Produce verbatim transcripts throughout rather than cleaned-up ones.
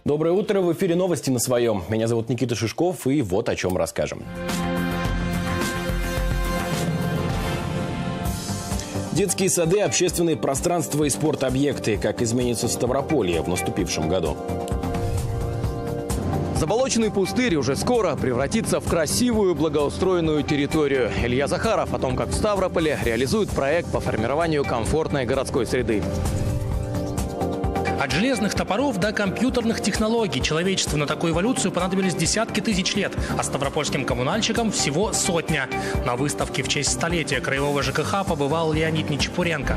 Доброе утро, в эфире новости на своем. Меня зовут Никита Шишков, и вот о чем расскажем. Детские сады, общественные пространства и спортобъекты. Как изменится Ставрополье в наступившем году. Заболоченный пустырь уже скоро превратится в красивую благоустроенную территорию. Илья Захаров о том, как в Ставрополе реализует проект по формированию комфортной городской среды. От железных топоров до компьютерных технологий человечеству на такую эволюцию понадобились десятки тысяч лет, а ставропольским коммунальщикам всего сотня. На выставке в честь столетия краевого ЖКХ побывал Леонид Нечепуренко.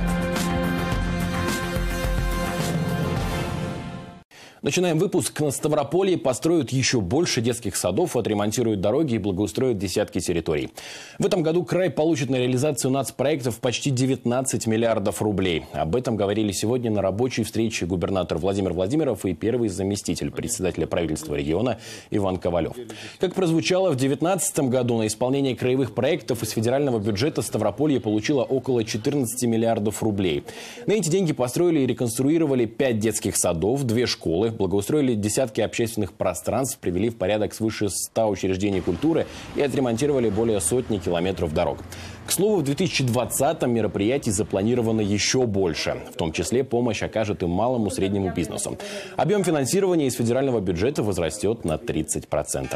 Начинаем выпуск. На Ставрополье построят еще больше детских садов, отремонтируют дороги и благоустроят десятки территорий. В этом году край получит на реализацию нацпроектов почти девятнадцать миллиардов рублей. Об этом говорили сегодня на рабочей встрече губернатор Владимир Владимиров и первый заместитель председателя правительства региона Иван Ковалев. Как прозвучало, в две тысячи девятнадцатом году на исполнение краевых проектов из федерального бюджета Ставрополье получило около четырнадцати миллиардов рублей. На эти деньги построили и реконструировали пять детских садов, две школы, благоустроили десятки общественных пространств, привели в порядок свыше ста учреждений культуры и отремонтировали более сотни километров дорог. К слову, в две тысячи двадцатом мероприятий запланировано еще больше. В том числе помощь окажет и малому и среднему бизнесу. Объем финансирования из федерального бюджета возрастет на тридцать процентов.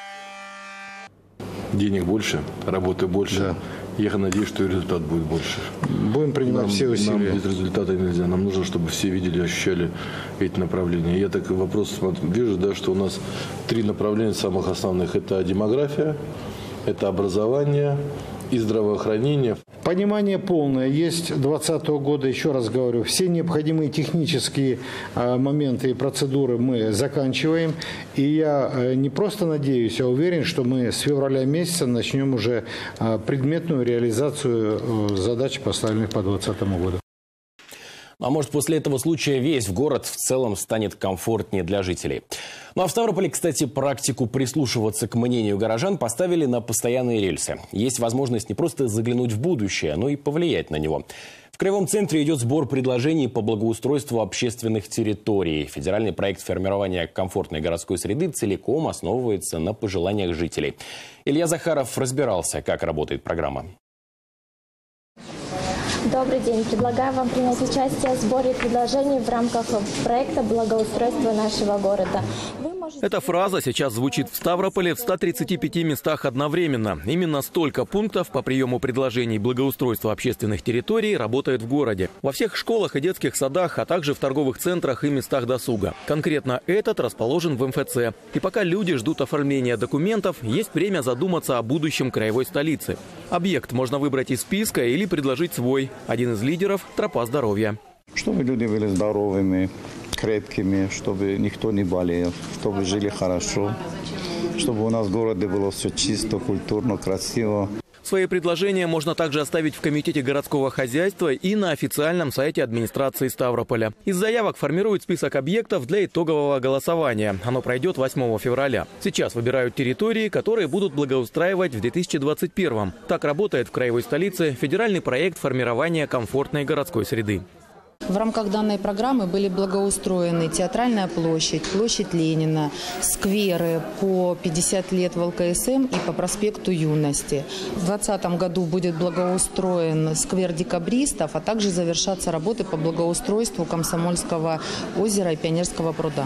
Денег больше, работы больше. Да. Я надеюсь, что и результат будет больше. Будем принимать нам, все усилия. Нам без результата нельзя. Нам нужно, чтобы все видели, ощущали эти направления. Я так вопрос смотрю, вижу, да, что у нас три направления самых основных. Это демография, это образование и здравоохранение. Понимание полное есть двадцатого года, еще раз говорю, все необходимые технические э, моменты и процедуры мы заканчиваем. И я э, не просто надеюсь, а уверен, что мы с февраля месяца начнем уже э, предметную реализацию э, задач, поставленных по двадцатому году. А может, после этого случая весь город в целом станет комфортнее для жителей. Ну а в Ставрополе, кстати, практику прислушиваться к мнению горожан поставили на постоянные рельсы. Есть возможность не просто заглянуть в будущее, но и повлиять на него. В Краевом центре идет сбор предложений по благоустройству общественных территорий. Федеральный проект формирования комфортной городской среды целиком основывается на пожеланиях жителей. Илья Захаров разбирался, как работает программа. Добрый день. Предлагаю вам принять участие в сборе предложений в рамках проекта благоустройства нашего города. Можете... Эта фраза сейчас звучит в Ставрополе в ста тридцати пяти местах одновременно. Именно столько пунктов по приему предложений благоустройства общественных территорий работает в городе. Во всех школах и детских садах, а также в торговых центрах и местах досуга. Конкретно этот расположен в эм эф цэ. И пока люди ждут оформления документов, есть время задуматься о будущем краевой столицы. Объект можно выбрать из списка или предложить свой. Один из лидеров – тропа здоровья. Чтобы люди были здоровыми, крепкими, чтобы никто не болел, чтобы жили хорошо, чтобы у нас в городе было все чисто, культурно, красиво. Свои предложения можно также оставить в Комитете городского хозяйства и на официальном сайте администрации Ставрополя. Из заявок формируют список объектов для итогового голосования. Оно пройдет восьмого февраля. Сейчас выбирают территории, которые будут благоустраивать в две тысячи двадцать первом. Так работает в краевой столице федеральный проект формирования комфортной городской среды. В рамках данной программы были благоустроены Театральная площадь, площадь Ленина, скверы по пятьдесят лет в эл ка эс эм и по проспекту Юности. В двадцатом году будет благоустроен сквер декабристов, а также завершатся работы по благоустройству Комсомольского озера и Пионерского пруда.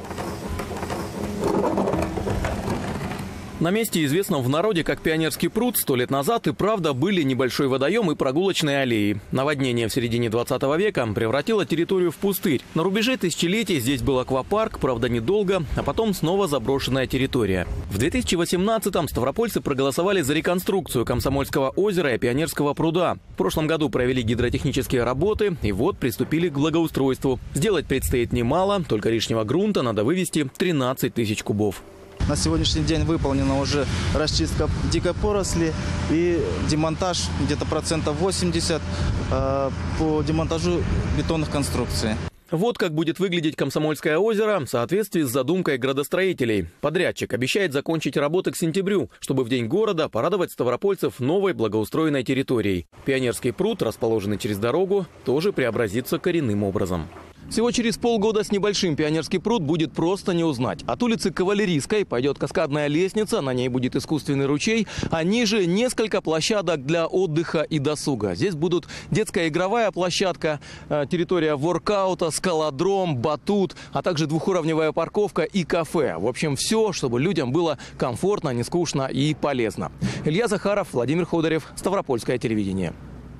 На месте, известном в народе как Пионерский пруд, сто лет назад и правда были небольшой водоем и прогулочные аллеи. Наводнение в середине двадцатого века превратило территорию в пустырь. На рубеже тысячелетий здесь был аквапарк, правда недолго, а потом снова заброшенная территория. В две тысячи восемнадцатом ставропольцы проголосовали за реконструкцию Комсомольского озера и Пионерского пруда. В прошлом году провели гидротехнические работы и вот приступили к благоустройству. Сделать предстоит немало, только лишнего грунта надо вывести тринадцать тысяч кубов. На сегодняшний день выполнена уже расчистка дикой поросли и демонтаж где-то процентов восемьдесят э, по демонтажу бетонных конструкций. Вот как будет выглядеть Комсомольское озеро в соответствии с задумкой градостроителей. Подрядчик обещает закончить работы к сентябрю, чтобы в день города порадовать ставропольцев новой благоустроенной территорией. Пионерский пруд, расположенный через дорогу, тоже преобразится коренным образом. Всего через полгода с небольшим Пионерский пруд будет просто не узнать. От улицы Кавалерийской пойдет каскадная лестница, на ней будет искусственный ручей, а ниже несколько площадок для отдыха и досуга. Здесь будут детская игровая площадка, территория воркаута, скалодром, батут, а также двухуровневая парковка и кафе. В общем, все, чтобы людям было комфортно, не скучно и полезно. Илья Захаров, Владимир Ходорев, Ставропольское телевидение.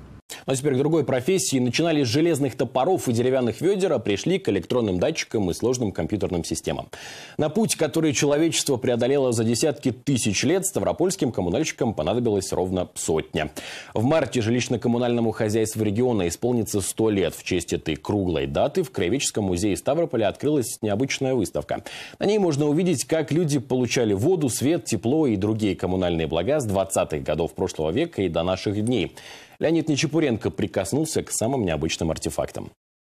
А теперь к другой профессии. Начинали с железных топоров и деревянных ведер, а пришли к электронным датчикам и сложным компьютерным системам. На путь, который человечество преодолело за десятки тысяч лет, ставропольским коммунальщикам понадобилось ровно сотня. В марте жилищно-коммунальному хозяйству региона исполнится сто лет. В честь этой круглой даты в Краеведческом музее Ставрополя открылась необычная выставка. На ней можно увидеть, как люди получали воду, свет, тепло и другие коммунальные блага с двадцатых годов прошлого века и до наших дней. Леонид Нечепуренко прикоснулся к самым необычным артефактам.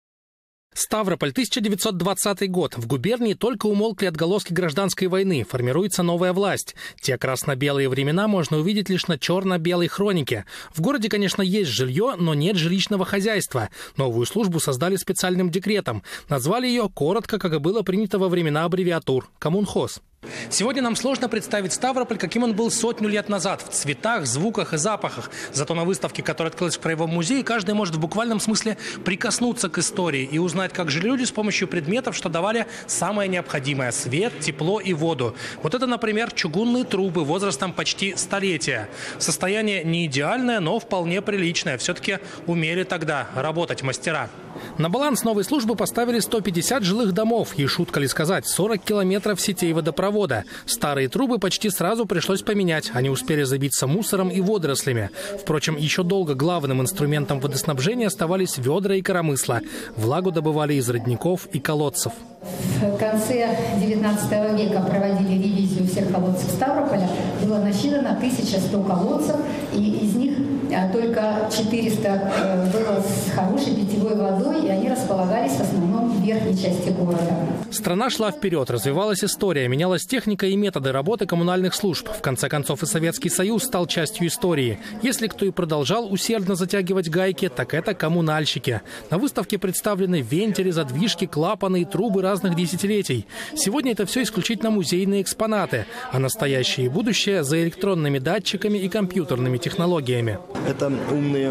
Ставрополь, тысяча девятьсот двадцатый год. В губернии только умолкли отголоски гражданской войны. Формируется новая власть. Те красно-белые времена можно увидеть лишь на черно-белой хронике. В городе, конечно, есть жилье, но нет жилищного хозяйства. Новую службу создали специальным декретом. Назвали ее коротко, как и было принято во времена аббревиатур – коммунхоз. Сегодня нам сложно представить Ставрополь, каким он был сотню лет назад, в цветах, звуках и запахах. Зато на выставке, которая открылась в Краевом музее, каждый может в буквальном смысле прикоснуться к истории и узнать, как жили люди с помощью предметов, что давали самое необходимое – свет, тепло и воду. Вот это, например, чугунные трубы возрастом почти столетия. Состояние не идеальное, но вполне приличное. Все-таки умели тогда работать мастера. На баланс новой службы поставили сто пятьдесят жилых домов и, шутка ли сказать, сорок километров сетей водопровода. Старые трубы почти сразу пришлось поменять. Они успели забиться мусором и водорослями. Впрочем, еще долго главным инструментом водоснабжения оставались ведра и коромысла. Влагу добывали из родников и колодцев. В конце девятнадцатого века проводили ревизию всех колодцев Ставрополя. Было насчитано тысяча сто колодцев, и из них только четыреста было с хорошей питьевой водой, и они располагались в основном в верхней части города. Страна шла вперед, развивалась история, менялась техника и методы работы коммунальных служб. В конце концов, и Советский Союз стал частью истории. Если кто и продолжал усердно затягивать гайки, так это коммунальщики. На выставке представлены вентили, задвижки, клапаны и трубы разных десятилетий. Сегодня это все исключительно музейные экспонаты, а настоящее и будущее за электронными датчиками и компьютерными технологиями. Это умные,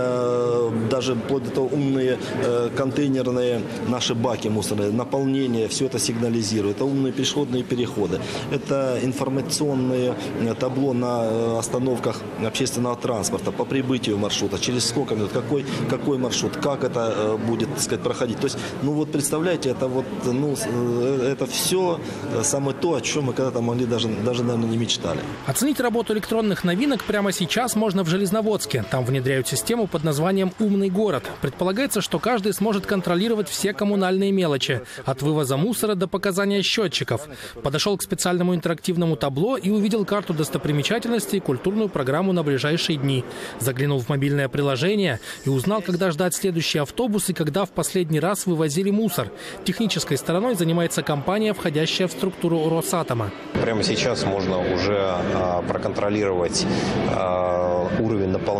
даже вплоть до того, умные контейнерные наши баки мусорные, наполнение, все это сигнализирует. Это умные пешеходные переходы. Это информационные табло на остановках общественного транспорта по прибытию маршрута, через сколько минут, какой, какой маршрут, как это будет, так сказать, проходить. То есть, ну вот представляете, это вот, ну, это все самое то, о чем мы когда-то могли даже, даже, наверное, не мечтали. Оценить работу электронных новинок прямо сейчас можно в Железноводске. Там внедряют систему под названием «Умный город». Предполагается, что каждый сможет контролировать все коммунальные мелочи, от вывоза мусора до показания счетчиков. Подошел к специальному интерактивному табло и увидел карту достопримечательностей и культурную программу на ближайшие дни. Заглянул в мобильное приложение и узнал, когда ждать следующий автобус и когда в последний раз вывозили мусор. Технической стороной занимается компания, входящая в структуру Росатома. Прямо сейчас можно уже а, проконтролировать а, уровень наполнения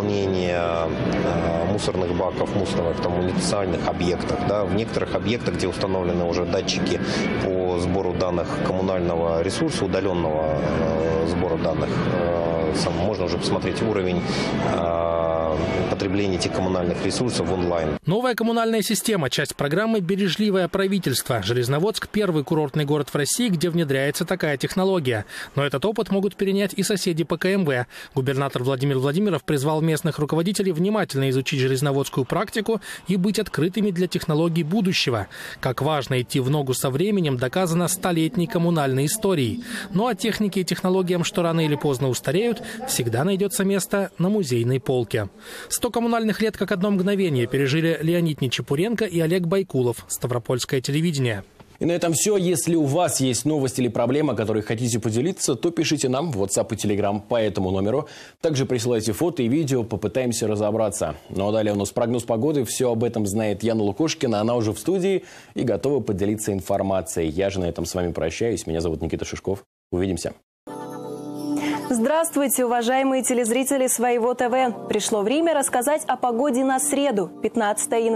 а, мусорных баков, мусорных там, муниципальных объектах. Да. В некоторых объектах, где установлены уже датчики по сбору данных коммунального ресурса, удаленного э, сбора данных, э, сам, можно уже посмотреть уровень э, потребления этих коммунальных ресурсов онлайн. Новая коммунальная система – часть программы «Бережливое правительство». Железноводск – первый курортный город в России, где внедряется такая технология. Но этот опыт могут перенять и соседи по ка эм вэ. Губернатор Владимир Владимиров призвал местных руководителей внимательно изучить железноводскую практику и быть открытыми для технологий будущего. Как важно идти в ногу со временем, доказано столетней коммунальной историей. Ну а технике и технологиям, что рано или поздно устареют, всегда найдется место на музейной полке. Сто коммунальных лет как одно мгновение пережили Леонид Нечепуренко и Олег Байкулов. Ставропольское телевидение. И на этом все. Если у вас есть новость или проблема, которой хотите поделиться, то пишите нам в WhatsApp и Telegram по этому номеру. Также присылайте фото и видео, попытаемся разобраться. Ну а далее у нас прогноз погоды. Все об этом знает Яна Лукошкина. Она уже в студии и готова поделиться информацией. Я же на этом с вами прощаюсь. Меня зовут Никита Шишков. Увидимся. Здравствуйте, уважаемые телезрители Своего ТВ. Пришло время рассказать о погоде на среду, пятнадцатое января.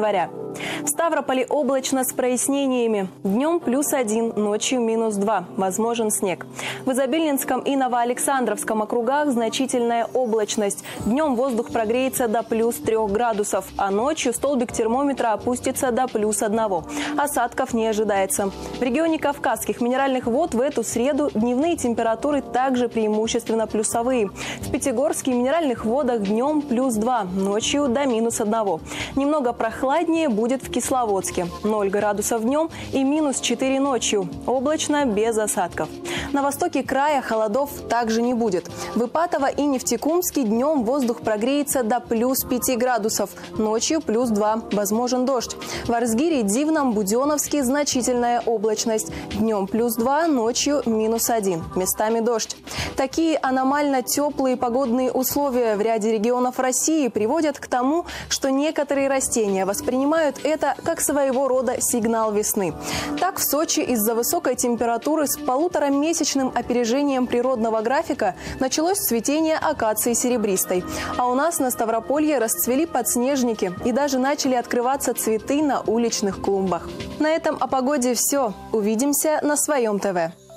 В Ставрополе облачно с прояснениями. Днем плюс один, ночью минус два. Возможен снег. В Изобильнинском и Новоалександровском округах значительная облачность. Днем воздух прогреется до плюс трех градусов, а ночью столбик термометра опустится до плюс одного. Осадков не ожидается. В регионе Кавказских минеральных вод в эту среду дневные температуры также преимущественно плюсовые. В Пятигорске и минеральных водах днем плюс два, ночью до минус одного. Немного прохладнее будет в Кисловодске. ноль градусов днем и минус четыре ночью. Облачно, без осадков. На востоке края холодов также не будет. В Ипатово и Нефтекумске днем воздух прогреется до плюс пяти градусов. Ночью плюс два. Возможен дождь. В Арзгире, Дивном, Буденновске значительная облачность. Днем плюс два, ночью минус один. Местами дождь. Такие аномально теплые погодные условия в ряде регионов России приводят к тому, что некоторые растения воспринимают это как своего рода сигнал весны. Так, в Сочи из-за высокой температуры с полуторамесячным опережением природного графика началось цветение акации серебристой. А у нас на Ставрополье расцвели подснежники и даже начали открываться цветы на уличных клумбах. На этом о погоде все. Увидимся на своем ТВ.